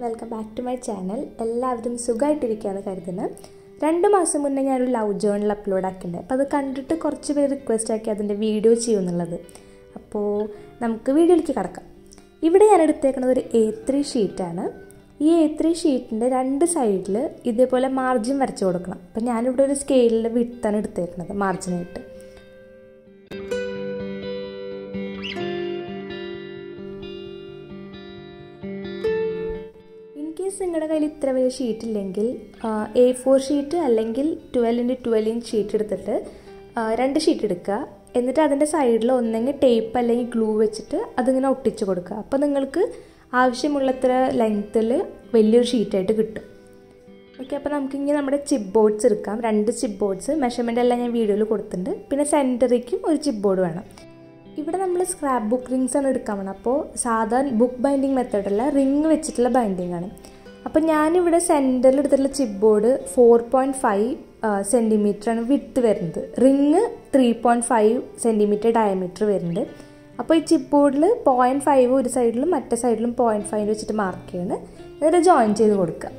Welcome back to my channel. എല്ലാവരും സുഖമായിട്ടിരിക്കുകയാണ് കരുതുന്നത്. 2 മാസം മുന്നേ ഞാനൊരു ലവ് ജേർണൽ അപ്ലോഡ് ആക്കിയിട്ടുണ്ട്. അപ്പോൾ അത് കണ്ടിട്ട് കുറച്ച് പേര് റിക്വസ്റ്റ് ആക്കി അതിൻ്റെ വീഡിയോ ചെയ്യുമെന്നുള്ളത്. അപ്പോൾ നമുക്ക് വീഡിയോയിലേക്ക് കടക്കാം. ഇവിടെ ഞാൻ എടുത്തേക്കുന്നത് ഒരു A3 ഷീറ്റാണ്. ഈ A3 ഷീറ്റിൻ്റെ 2 സൈഡിൽ ഇതേപോലെ മാർജിൻ വരച്ച് കൊടുക്കണം. അപ്പോൾ ഞാനിവിടെ ഒരു സ്കെയിലിൽ വിട്ടാണ് എടുത്തേക്കുന്നത് മാർജിനായിട്ട്. നിങ്ങളുടെ കയ്യിൽ ഇത്ര വലിയ ഷീറ്റ് ഇല്ലെങ്കിൽ A4 ഷീറ്റ് അല്ലെങ്കിൽ 12x12 ഇഞ്ച് ഷീറ്റ് എടുത്തിട്ട് 2 ഷീറ്റ് എടുക്കുക. എന്നിട്ട് അതിൻ്റെ സൈഡിൽ ഒന്നെങ്കിൽ ടേപ്പ് അല്ലെങ്കിൽ ഗ്ലൂ വെച്ചിട്ട് അതിങ്ങനെ ഒട്ടിച്ച് കൊടുക്കുക. അപ്പോൾ നിങ്ങൾക്ക് ആവശ്യമുള്ളത്ര ലെങ്ത്തിൽ വലിയൊരു ഷീറ്റായിട്ട് കിട്ടും. ഓക്കെ, അപ്പോൾ നമുക്കിങ്ങനെ നമ്മുടെ ചിപ്പ് ബോർഡ്സ് എടുക്കാം. 2 ചിപ്പ് ബോർഡ്സ് മെഷർമെൻ്റ് എല്ലാം ഞാൻ വീഡിയോയിൽ കൊടുത്തിട്ടുണ്ട്. പിന്നെ സെൻറ്ററിക്കും ഒരു ചിപ്പ് ബോർഡ് വേണം. ഇവിടെ നമ്മൾ സ്ക്രാപ്പ് ബുക്ക് റിങ്സ് ആണ് എടുക്കാൻ വേണം. അപ്പോൾ സാധാരണ ബുക്ക് ബൈൻഡിങ് മെത്തേഡല്ല, റിങ് വെച്ചിട്ടുള്ള ബൈൻഡിങ് ആണ്. അപ്പോൾ ഞാനിവിടെ സെൻറ്ററിൽ എടുത്തിട്ടുള്ള ചിപ്പ് ബോർഡ് 4.5 സെൻറ്റിമീറ്ററാണ് വിഡ്ത്ത് വരുന്നത്. റിങ് 3.5 സെൻറ്റിമീറ്റർ ഡയമീറ്റർ വരുന്നുണ്ട്. അപ്പോൾ ഈ ചിപ്പ് ബോർഡിൽ 0.5 ഒരു സൈഡിലും മറ്റേ സൈഡിലും 0.5 വെച്ചിട്ട് മാർക്ക് ചെയ്യണം. എന്നിട്ട് ജോയിൻ ചെയ്ത് കൊടുക്കുക.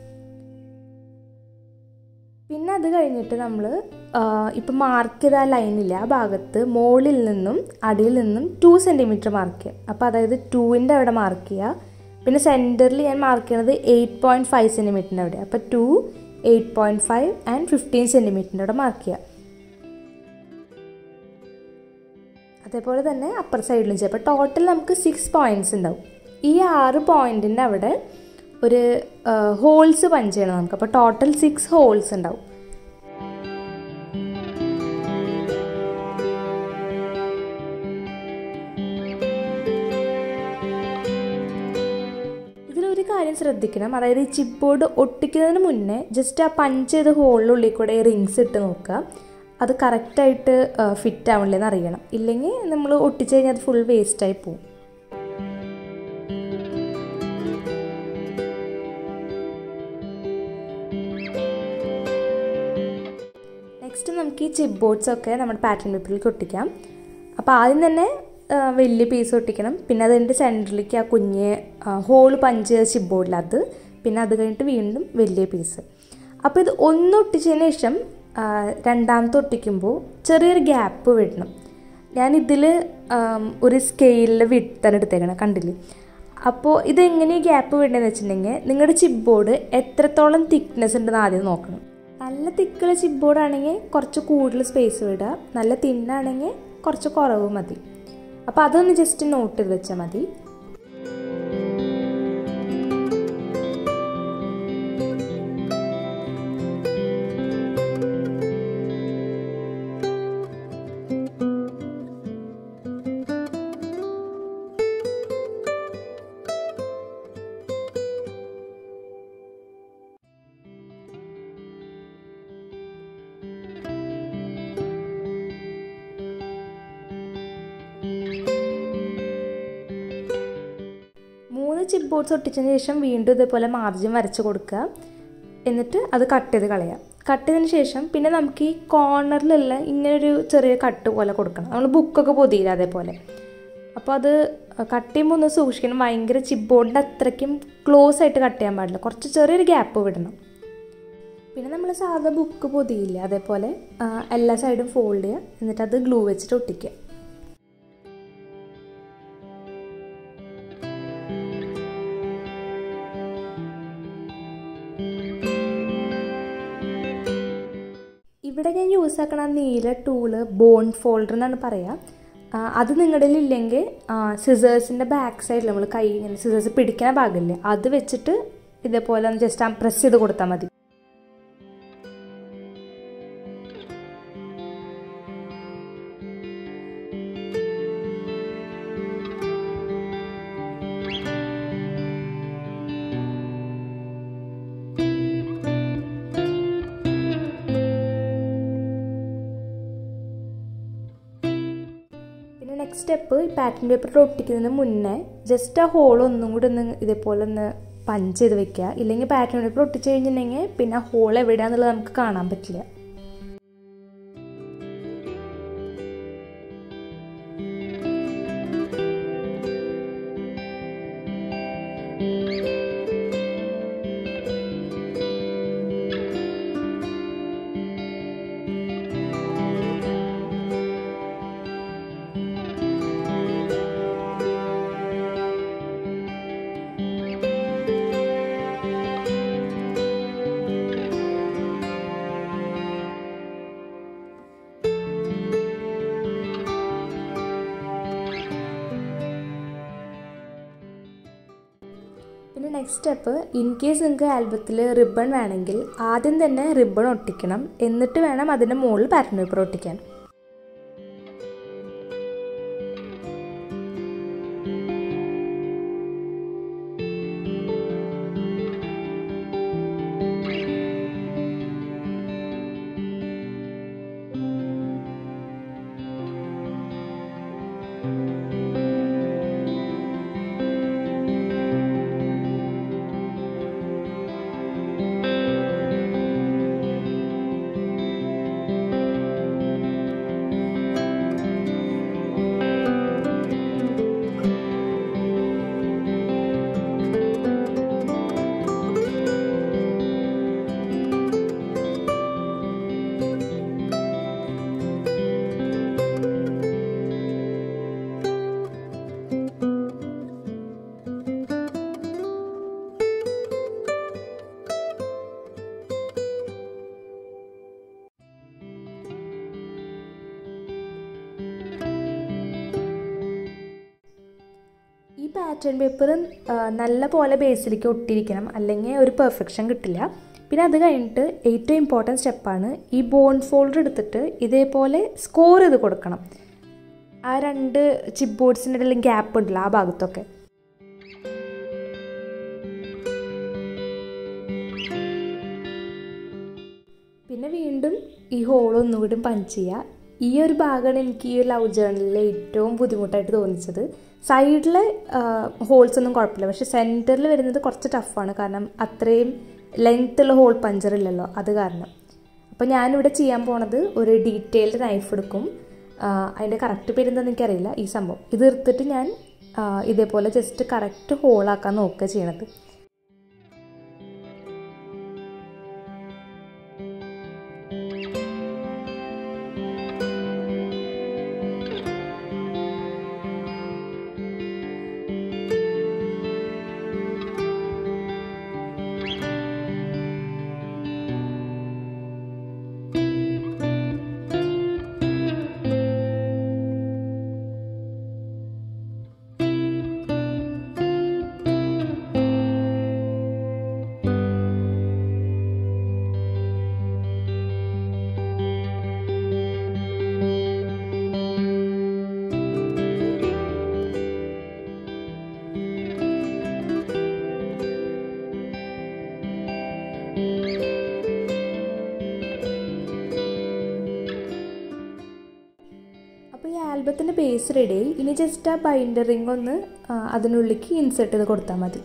പിന്നെ അത് കഴിഞ്ഞിട്ട് നമ്മൾ ഇപ്പം മാർക്ക് ചെയ്ത ആ ലൈനില്ല, ആ ഭാഗത്ത് മുകളിൽ നിന്നും അടിയിൽ നിന്നും 2 സെൻറ്റിമീറ്റർ മാർക്ക് ചെയ്യുക. അപ്പോൾ അതായത് 2ൻ്റെ അവിടെ മാർക്ക് ചെയ്യുക. പിന്നെ സെൻറ്ററിൽ ഞാൻ മാർക്ക് ചെയ്യണത് 8.5 സെൻറ്റിമീറ്ററിൻ്റെ അവിടെ. അപ്പോൾ 2, 8.5 ആൻഡ് 15 സെൻറ്റിമീറ്ററിൻ്റെ അവിടെ മാർക്ക് ചെയ്യുക. അതേപോലെ തന്നെ അപ്പർ സൈഡിലും ചെയ്യാം. അപ്പോൾ ടോട്ടൽ നമുക്ക് 6 പോയിൻറ്റ്സ് ഉണ്ടാവും. ഈ 6 പോയിൻറ്റിൻ്റെ അവിടെ ഒരു ഹോൾസ് പഞ്ച് ചെയ്യണം നമുക്ക്. അപ്പോൾ ടോട്ടൽ 6 ഹോൾസ് ഉണ്ടാവും. ഇതിലൊരു കാര്യം ശ്രദ്ധിക്കണം, അതായത് ഈ ചിപ്പ് ബോർഡ് ഒട്ടിക്കുന്നതിന് മുന്നേ ജസ്റ്റ് ആ പഞ്ച് ചെയ്ത ഹോളിനുള്ളിൽ കൂടെ റിങ്സ് ഇട്ട് നോക്കുക. അത് കറക്റ്റായിട്ട് ഫിറ്റ് ആവണില്ലെന്ന് അറിയണം. ഇല്ലെങ്കിൽ നമ്മൾ ഒട്ടിച്ച് കഴിഞ്ഞാൽ അത് ഫുൾ വേസ്റ്റായി പോകും. നെക്സ്റ്റ് നമുക്ക് ഈ ചിപ്പ് ബോർഡ്സൊക്കെ നമ്മുടെ പാറ്റേൺ പേപ്പറിലേക്ക് ഒട്ടിക്കാം. അപ്പോൾ ആദ്യം തന്നെ വലിയ പീസ് ഒട്ടിക്കണം. പിന്നെ അതിൻ്റെ സെൻറ്ററിലേക്ക് ആ കുഞ്ഞ് ഹോൾ പഞ്ച് ചെയ്ത ചിപ്പ് ബോർഡിൽ അത്, പിന്നെ അത് കഴിഞ്ഞിട്ട് വീണ്ടും വലിയ പീസ്. അപ്പോൾ ഇത് ഒന്നൊട്ടിച്ചതിന് ശേഷം രണ്ടാമത്തെ ഒട്ടിക്കുമ്പോൾ ചെറിയൊരു ഗ്യാപ്പ് വിടണം. ഞാനിതിൽ ഒരു സ്കെയിലിൽ വിട്ടാണ് എടുത്തേക്കണം, കണ്ടില്ലേ? അപ്പോൾ ഇതെങ്ങനെയാണ് ഗ്യാപ്പ് വിടണമെന്ന് വെച്ചിട്ടുണ്ടെങ്കിൽ നിങ്ങളുടെ ചിപ്പ് ബോർഡ് എത്രത്തോളം തിക്നെസ് ഉണ്ടെന്ന് ആദ്യം നോക്കണം. നല്ല തിക്കുള്ള ചിപ്പ് ബോർഡ് ആണെങ്കിൽ കുറച്ച് കൂടുതൽ സ്പേസ് വിടുക, നല്ല തിന്നാണെങ്കിൽ കുറച്ച് കുറവ് മതി. അപ്പോൾ അതൊന്ന് ജസ്റ്റ് നോട്ട് ചെയ്ത് വെച്ചാൽ മതി. ചിപ്പ് ബോർഡ്സ് ഒട്ടിച്ചതിന് ശേഷം വീണ്ടും ഇതേപോലെ മാർജിൻ വരച്ച് കൊടുക്കുക. എന്നിട്ട് അത് കട്ട് ചെയ്ത് കളയാം. കട്ട് ചെയ്തതിന് ശേഷം പിന്നെ നമുക്ക് ഈ കോർണറിലുള്ള ഇങ്ങനൊരു ചെറിയ കട്ട് പോലെ കൊടുക്കണം. നമ്മൾ ബുക്കൊക്കെ പൊതിയില്ല അതേപോലെ. അപ്പോൾ അത് കട്ട് ചെയ്യുമ്പോൾ ഒന്ന് സൂക്ഷിക്കണം. ഭയങ്കര ചിപ്പ് ബോർഡിൻ്റെ അത്രയ്ക്കും ക്ലോസ് ആയിട്ട് കട്ട് ചെയ്യാൻ പാടില്ല, കുറച്ച് ചെറിയൊരു ഗ്യാപ്പ് വിടണം. പിന്നെ നമ്മൾ സാധാ ബുക്ക് പൊതിയില്ല അതേപോലെ എല്ലാ സൈഡും ഫോൾഡ് ചെയ്യുക. എന്നിട്ട് അത് ഗ്ലൂ വെച്ചിട്ട് ഒട്ടിക്കുക. ഇവിടെ ഞാൻ യൂസ് ആക്കണ നീല ടൂള് ബോണ്ട് ഫോൾഡർ എന്നാണ് പറയുക. അത് നിങ്ങളുടെ ഇല്ലെങ്കിൽ സിസേഴ്സിൻ്റെ ബാക്ക് സൈഡിൽ നമ്മൾ കൈ ഇങ്ങനെ സിസേഴ്സ് പിടിക്കുന്ന ഭാഗമില്ലേ, അത് വെച്ചിട്ട് ഇതേപോലെ ഒന്ന് ജസ്റ്റ് പ്രസ് ചെയ്ത് കൊടുത്താൽ മതി. നെക്സ്റ്റ് സ്റ്റെപ്പ്, ഈ പാറ്റേൺ പേപ്പറിൽ ഒട്ടിക്കുന്നതിന് മുന്നേ ജസ്റ്റ് ആ ഹോൾ ഒന്നും കൂടി ഒന്ന് ഇതേപോലെ ഒന്ന് പഞ്ച് ചെയ്ത് വെക്കുക. ഇല്ലെങ്കിൽ പാറ്റേൺ പേപ്പർ ഒട്ടിച്ച് കഴിഞ്ഞിട്ടുണ്ടെങ്കിൽ പിന്നെ ആ ഹോൾ എവിടെയാണെന്നുള്ളത് നമുക്ക് കാണാൻ പറ്റില്ല. പിന്നെ നെക്സ്റ്റ് സ്റ്റെപ്പ്, ഇൻ കേസ് നിങ്ങൾക്ക് ആൽബത്തിൽ റിബൺ വേണമെങ്കിൽ ആദ്യം തന്നെ റിബൺ ഒട്ടിക്കണം, എന്നിട്ട് വേണം അതിൻ്റെ മുകളിൽ പാറ്റേൺ പേപ്പർ ഒട്ടിക്കാൻ. ഈ പാറ്റേൺ പേപ്പർ നല്ല പോലെ ബേസിലേക്ക് ഒട്ടിയിരിക്കണം, അല്ലെങ്കിൽ ഒരു പെർഫെക്ഷൻ കിട്ടില്ല. പിന്നെ അത് കഴിഞ്ഞിട്ട് ഏറ്റവും ഇമ്പോർട്ടൻറ്റ് സ്റ്റെപ്പാണ്, ഈ ബോണ്ട് ഫോൾഡർ എടുത്തിട്ട് ഇതേപോലെ സ്കോർ ചെയ്ത് കൊടുക്കണം. ആ 2 ചിപ്പ് ബോർഡ്സിൻ്റെ ഇടയിൽ ഗ്യാപ്പ് ഉണ്ടല്ലോ ആ ഭാഗത്തൊക്കെ. പിന്നെ വീണ്ടും ഈ ഹോൾ ഒന്നുകൂടി പഞ്ച് ചെയ്യുക. ഈ ഒരു ഭാഗമാണ് എനിക്ക് ഈ ഒരു ലവ് ജേർണലിൽ ഏറ്റവും ബുദ്ധിമുട്ടായിട്ട് തോന്നിച്ചത്. സൈഡിലെ ഹോൾസ് ഒന്നും കുഴപ്പമില്ല, പക്ഷെ സെൻറ്ററിൽ വരുന്നത് കുറച്ച് ടഫാണ്, കാരണം അത്രയും ലെങ്ത്തുള്ള ഹോൾ പഞ്ചർ ഇല്ലല്ലോ, അത് കാരണം. അപ്പോൾ ഞാനിവിടെ ചെയ്യാൻ പോണത് ഒരു ഡീറ്റെയിൽഡ് നൈഫ് എടുക്കും. അതിൻ്റെ കറക്റ്റ് പേരെന്താണെന്ന് എനിക്കറിയില്ല. ഈ സംഭവം ഇത് എടുത്തിട്ട് ഞാൻ ഇതേപോലെ ജസ്റ്റ് കറക്റ്റ് ഹോളാക്കാൻ നോക്കുക ചെയ്യണത്. അപ്പോൾ ഈ ആൽബത്തിൻ്റെ ബേസ് റെഡി. ഇനി ജസ്റ്റ് ആ ബൈൻഡർ റിംഗ് ഒന്ന് അതിനുള്ളിലേക്ക് ഇൻസേർട്ട് ചെയ്ത് കൊടുത്താൽ മതി.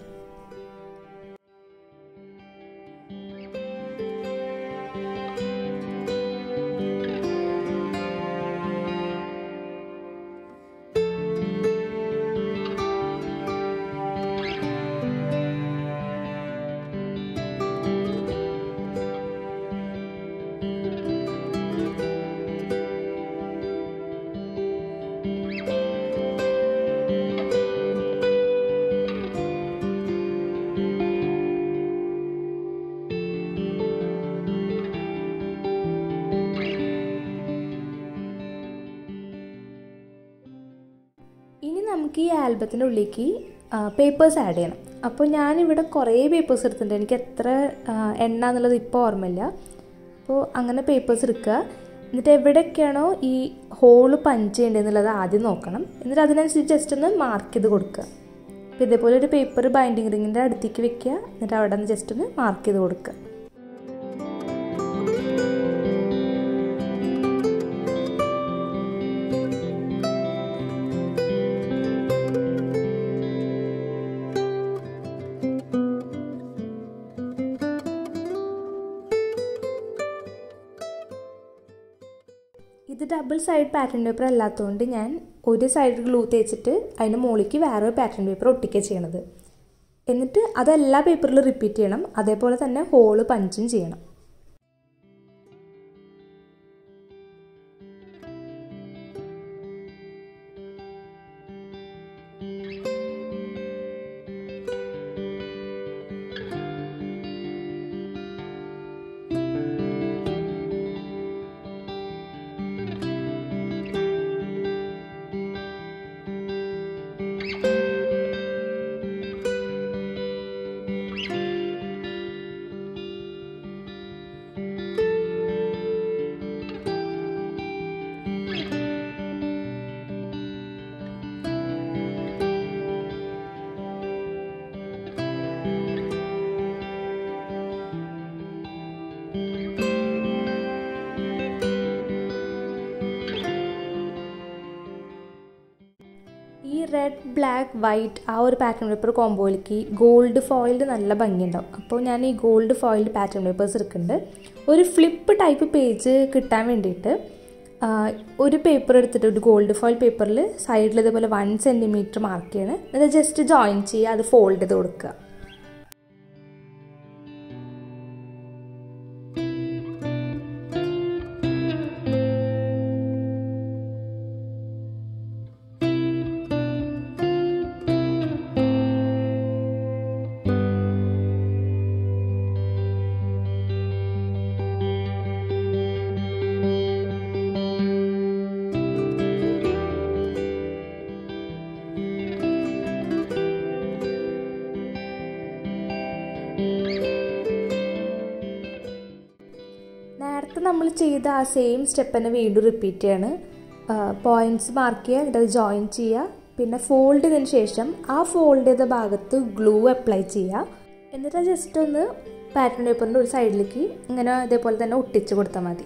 ഇനി നമുക്ക് ഈ ആൽബത്തിൻ്റെ ഉള്ളിലേക്ക് പേപ്പേഴ്സ് ആഡ് ചെയ്യണം. അപ്പോൾ ഞാനിവിടെ കുറേ പേപ്പേഴ്സ് എടുത്തിട്ടുണ്ട്, എനിക്ക് എത്ര എണ്ണ എന്നുള്ളത് ഇപ്പോൾ ഓർമ്മയില്ല. അപ്പോൾ അങ്ങനെ പേപ്പേഴ്സ് എടുക്കുക, എന്നിട്ട് എവിടെയൊക്കെയാണോ ഈ ഹോള് പഞ്ച് ചെയ്യേണ്ടതെന്നുള്ളത് ആദ്യം നോക്കണം. എന്നിട്ട് അതിനനുസരിച്ച് ജസ്റ്റ് ഒന്ന് മാർക്ക് ചെയ്ത് കൊടുക്കുക. അപ്പോൾ ഇതേപോലെ ഒരു പേപ്പർ ബൈൻഡിങ് റിങ്ങിൻ്റെ അടുത്തേക്ക് വെക്കുക, എന്നിട്ട് അവിടെ നിന്ന് ജസ്റ്റ് ഒന്ന് മാർക്ക് ചെയ്ത് കൊടുക്കുക. ഇത് ഡബിൾ സൈഡ് പാറ്റേൺ പേപ്പർ അല്ലാത്തതുകൊണ്ട് ഞാൻ ഒരു സൈഡ് ഗ്ലൂ തേച്ചിട്ട് അതിൻ്റെ മുകളിലേക്ക് വേറൊരു പാറ്റേൺ പേപ്പർ ഒട്ടിക്കുക ചെയ്യണത്. എന്നിട്ട് അതെല്ലാ പേപ്പറിലും റിപ്പീറ്റ് ചെയ്യണം. അതേപോലെ തന്നെ ഹോള് പഞ്ചും ചെയ്യണം. ബ്ലാക്ക് വൈറ്റ് ആ ഒരു പാറ്റേൺ പേപ്പർ കോമ്പോയിലേക്ക് ഗോൾഡ് ഫോയിൽഡ് നല്ല ഭംഗിയുണ്ടാവും. അപ്പോൾ ഞാൻ ഈ ഗോൾഡ് ഫോയിൽഡ് പാറ്റേൺ പേപ്പേഴ്സ് എടുക്കുന്നുണ്ട്. ഒരു ഫ്ലിപ്പ് ടൈപ്പ് പേജ് കിട്ടാൻ വേണ്ടിയിട്ട് ഒരു പേപ്പർ എടുത്തിട്ട് ഒരു ഗോൾഡ് ഫോയിൽ പേപ്പറിൽ സൈഡിൽ ഇതുപോലെ 1 സെൻറ്റിമീറ്റർ മാർക്ക് ചെയ്യണം. എന്നിട്ട് ജസ്റ്റ് ജോയിൻ ചെയ്യുക, അത് ഫോൾഡ് ചെയ്ത് കൊടുക്കുക. നേരത്തെ നമ്മൾ ചെയ്ത ആ സെയിം സ്റ്റെപ്പ് തന്നെ വീണ്ടും റിപ്പീറ്റ് ചെയ്യാണ്. പോയിൻറ്റ്സ് മാർക്ക് ചെയ്യുക, എന്നിട്ട് അത് ജോയിൻ ചെയ്യുക. പിന്നെ ഫോൾഡ് ചെയ്തതിന് ശേഷം ആ ഫോൾഡ് ചെയ്ത ഭാഗത്ത് ഗ്ലൂ അപ്ലൈ ചെയ്യുക. എന്നിട്ട് ജസ്റ്റ് ഒന്ന് പാറ്റേൺ പേപ്പറിൻ്റെ ഒരു സൈഡിലേക്ക് ഇങ്ങനെ ഇതേപോലെ തന്നെ ഒട്ടിച്ച് കൊടുത്താൽ മതി.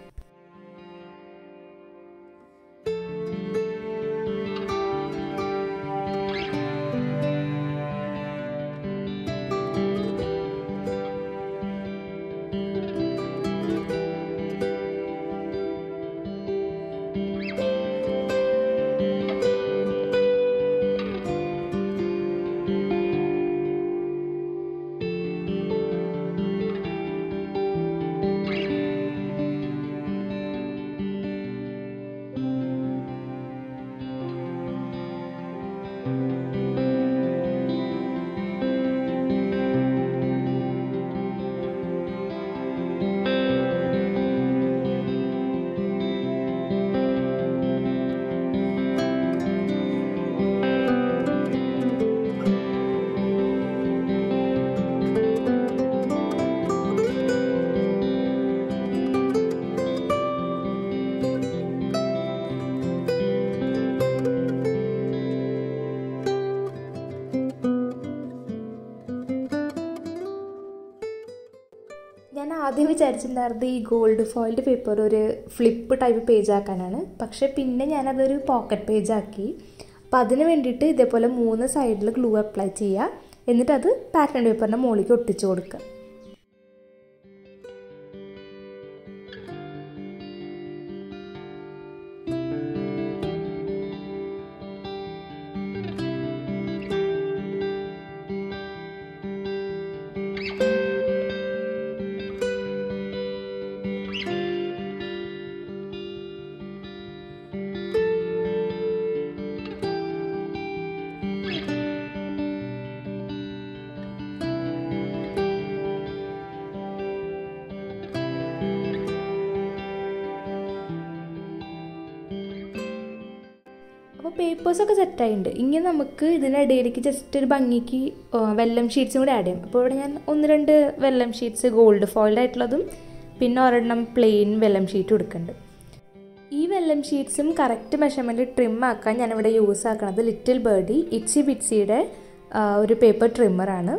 ഞാൻ ആദ്യം വിചാരിച്ചിട്ടുണ്ടായിരുന്നത് ഈ ഗോൾഡ് ഫോയിൽഡ് പേപ്പർ ഒരു ഫ്ലിപ്പ് ടൈപ്പ് പേജ് ആക്കാനാണ്. പക്ഷേ പിന്നെ ഞാനതൊരു പോക്കറ്റ് പേജ് ആക്കി. അപ്പോൾ അതിന് വേണ്ടിയിട്ട് ഇതേപോലെ 3 സൈഡിൽ ഗ്ലൂ അപ്ലൈ ചെയ്യുക. എന്നിട്ട് അത് പാറ്റേൺ പേപ്പറിൻ്റെ മുകളിലേക്ക് ഒട്ടിച്ച് കൊടുക്കുക. അപ്പോൾ പേപ്പേഴ്സൊക്കെ സെറ്റായിട്ടുണ്ട്. ഇനി നമുക്ക് ഇതിനിടയിലേക്ക് ജസ്റ്റ് ഒരു ഭംഗിക്ക് വെല്ലം ഷീറ്റ്സും കൂടി ആഡ് ചെയ്യാം. അപ്പോൾ ഇവിടെ ഞാൻ 1-2 വെല്ലം ഷീറ്റ്സ് ഗോൾഡ് ഫോയിൽഡ് ആയിട്ടുള്ളതും പിന്നെ ഒരെണ്ണം പ്ലെയിൻ വെല്ലം ഷീറ്റും എടുക്കുന്നുണ്ട്. ഈ വെല്ലം ഷീറ്റ്സും കറക്റ്റ് മെഷർമെൻറ്റിൽ ട്രിം ആക്കാൻ ഞാനിവിടെ യൂസ് ആക്കുന്നത് ലിറ്റിൽ ബേർഡി ഇറ്റ്സി ബിറ്റ്സിയുടെ ഒരു പേപ്പർ ട്രിമ്മറാണ്.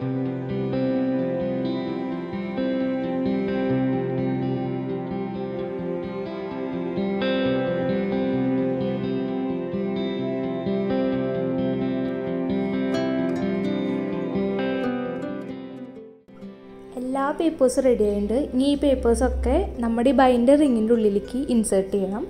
എല്ലാ പേപ്പേഴ്സും റെഡി ആയിട്ടുണ്ട്. ഇനി ഈ പേപ്പേഴ്സൊക്കെ നമ്മുടെ ഈ ബൈൻഡർ റിങ്ങിൻ്റെ ഉള്ളിലേക്ക് ഇൻസേർട്ട് ചെയ്യണം.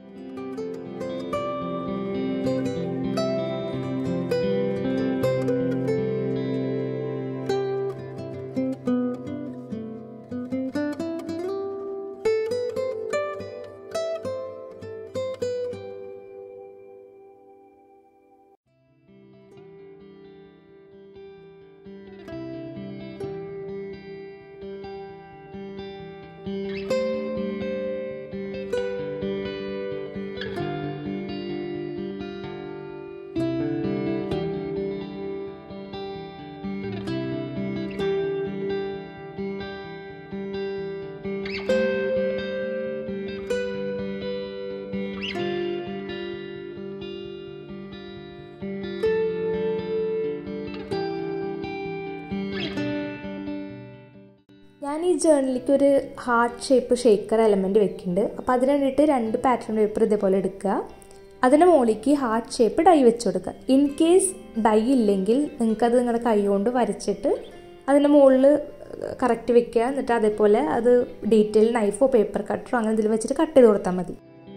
ഞാൻ ഈ ജേർണലിലേക്ക് ഒരു ഹാർട്ട് ഷേപ്പ് ഷേക്കർ എലമെൻറ്റ് വെക്കുന്നുണ്ട്. അപ്പോൾ അതിന് വേണ്ടിയിട്ട് 2 പാറ്റേൺ പേപ്പർ ഇതേപോലെ എടുക്കുക. അതിൻ്റെ മുകളിലേക്ക് ഹാർട്ട് ഷേപ്പ് ഡൈ വെച്ച് കൊടുക്കുക. ഇൻ കേസ് ഡൈ ഇല്ലെങ്കിൽ നിങ്ങൾക്കത് നിങ്ങളുടെ കൈ കൊണ്ട് വരച്ചിട്ട് അതിൻ്റെ മുകളിൽ കറക്റ്റ് വെക്കുക. എന്നിട്ട് അതേപോലെ അത് ഡീറ്റെയിൽ നൈഫോ പേപ്പർ കട്ടറോ അങ്ങനെ ഇതിൽ വെച്ചിട്ട് കട്ട് ചെയ്ത് കൊടുത്താൽ മതി.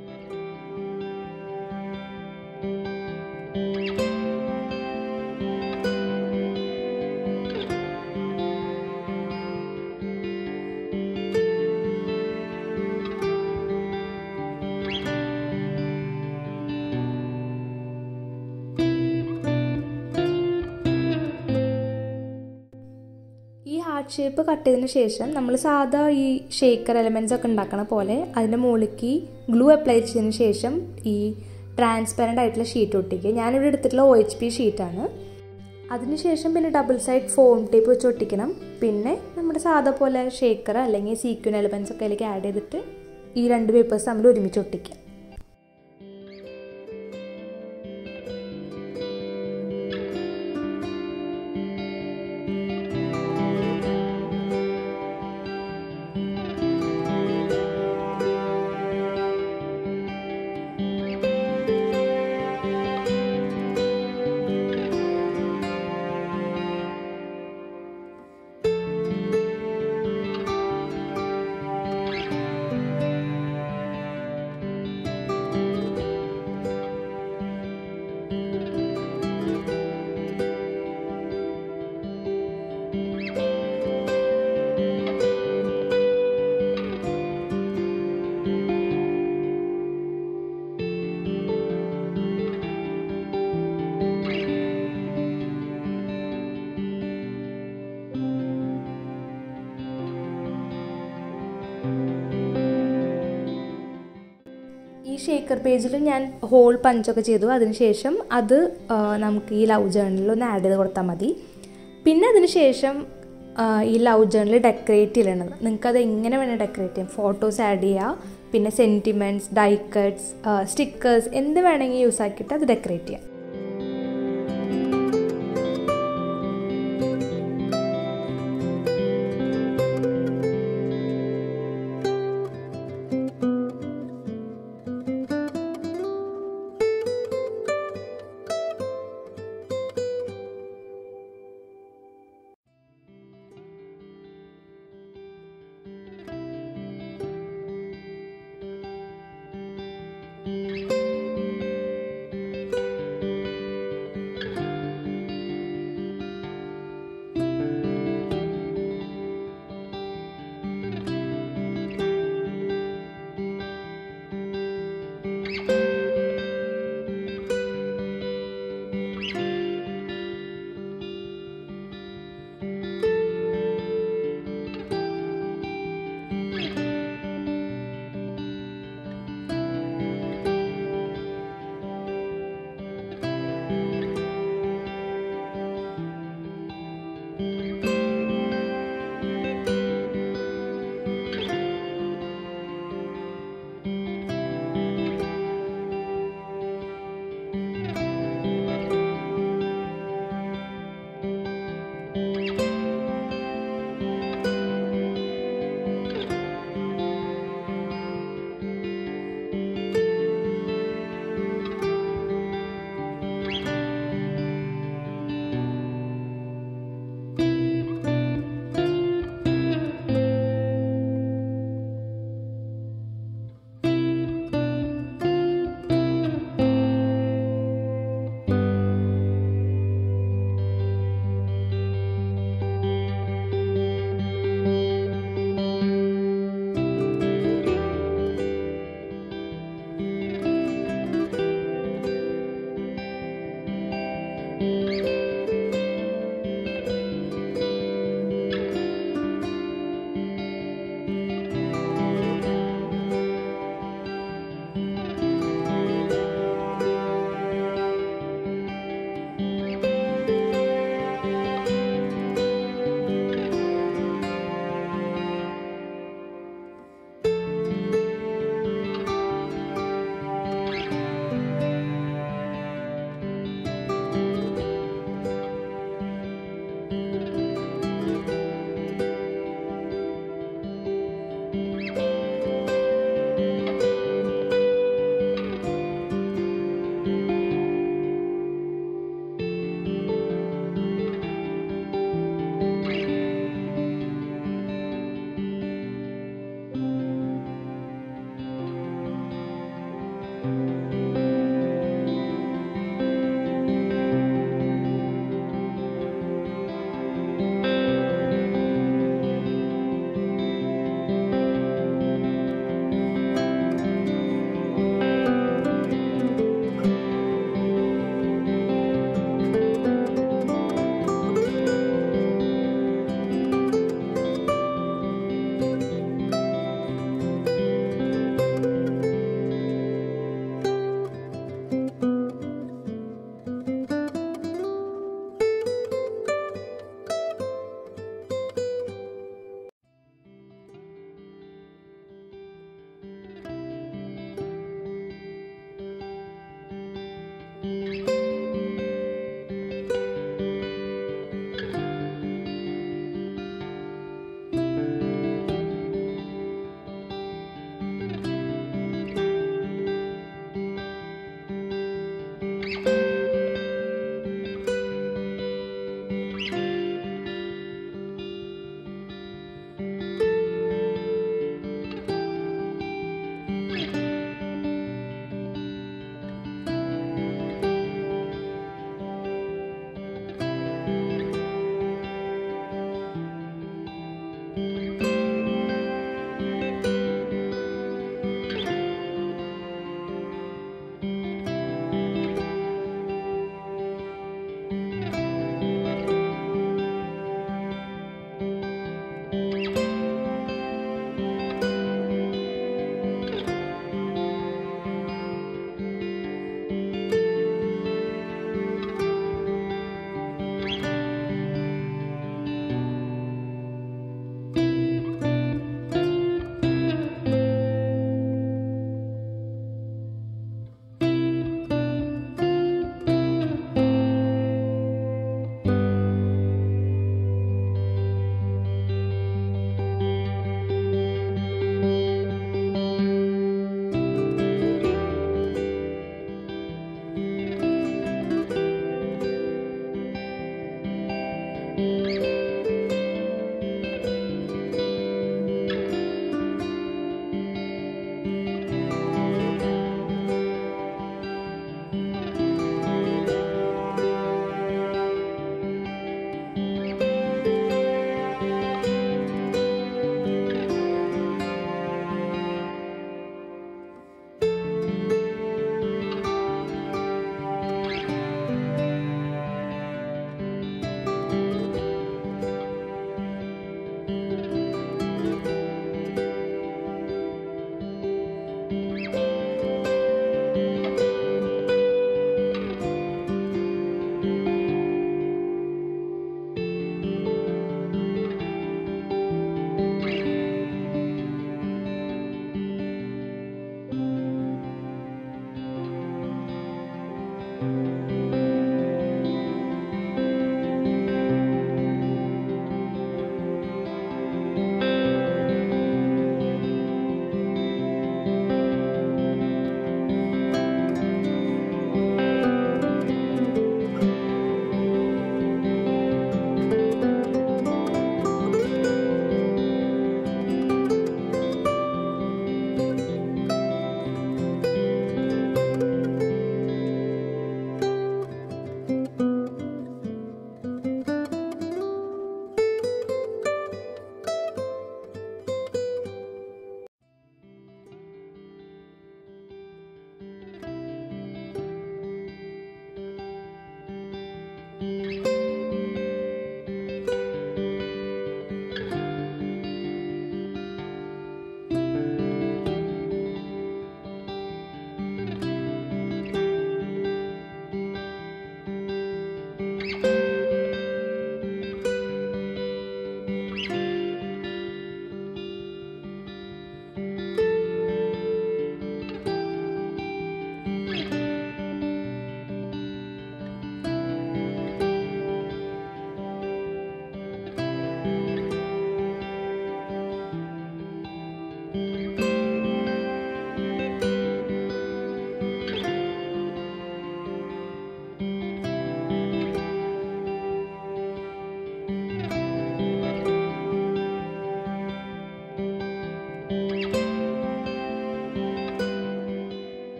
ഈ ഹാർട്ട് ഷേപ്പ് കട്ട് ചെയ്തതിന് ശേഷം നമ്മൾ സാധാ ഈ ഷേക്കർ എലമെൻറ്റ്സ് ഒക്കെ ഉണ്ടാക്കണ പോലെ അതിൻ്റെ മുകളിലേക്ക് ഗ്ലൂ അപ്ലൈ ചെയ്തതിന് ശേഷം ഈ ട്രാൻസ്പെറൻ്റ് ആയിട്ടുള്ള ഷീറ്റ് ഒട്ടിക്കുക. ഞാനിവിടെ എടുത്തിട്ടുള്ള OHP ഷീറ്റാണ്. അതിനുശേഷം പിന്നെ ഡബിൾ സൈഡ് ഫോം ടേപ്പ് വെച്ച് ഒട്ടിക്കണം. പിന്നെ നമ്മുടെ സാധാ പോലെ ഷേക്കർ അല്ലെങ്കിൽ സീക്വൻ എലമെൻറ്റ്സ് ഒക്കെ അതിലേക്ക് ആഡ് ചെയ്തിട്ട് ഈ 2 പേപ്പേഴ്സ് തമ്മിൽ ഒരുമിച്ച് ഒട്ടിക്കുക. ഈ ഷേക്കർ പേജിൽ ഞാൻ ഹോൾ പഞ്ചൊക്കെ ചെയ്തു. അതിനുശേഷം അത് നമുക്ക് ഈ ലവ് ജേർണലിൽ ഒന്ന് ആഡ് ചെയ്ത് കൊടുത്താൽ മതി. പിന്നെ അതിന് ശേഷം ഈ ലവ് ജേർണൽ ഡെക്കറേറ്റ് ചെയ്യണത് നിങ്ങൾക്കത് എങ്ങനെ വേണേൽ ഡെക്കറേറ്റ് ചെയ്യാം. ഫോട്ടോസ് ആഡ് ചെയ്യുക, പിന്നെ സെൻറ്റിമെൻറ്റ്സ്, ഡൈ കട്ട്സ്, സ്റ്റിക്കേഴ്സ് എന്ത് വേണമെങ്കിൽ യൂസ് ആക്കിയിട്ട് അത് ഡെക്കറേറ്റ് ചെയ്യാം.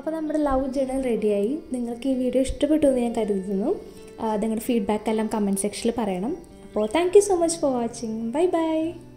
അപ്പോൾ നമ്മുടെ ലവ് ജേണൽ റെഡിയായി. നിങ്ങൾക്ക് ഈ വീഡിയോ ഇഷ്ടപ്പെട്ടു എന്ന് ഞാൻ കരുതുന്നു. നിങ്ങളുടെ ഫീഡ്ബാക്ക് എല്ലാം കമൻറ്റ് സെക്ഷനിൽ പറയണം. അപ്പോൾ thank you so much for watching. Bye by.